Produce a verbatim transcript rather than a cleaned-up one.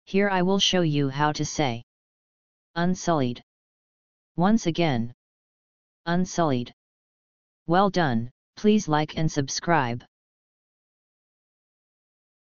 Here I will show you how to say unsullied. Once again, unsullied. Well done, please like and subscribe.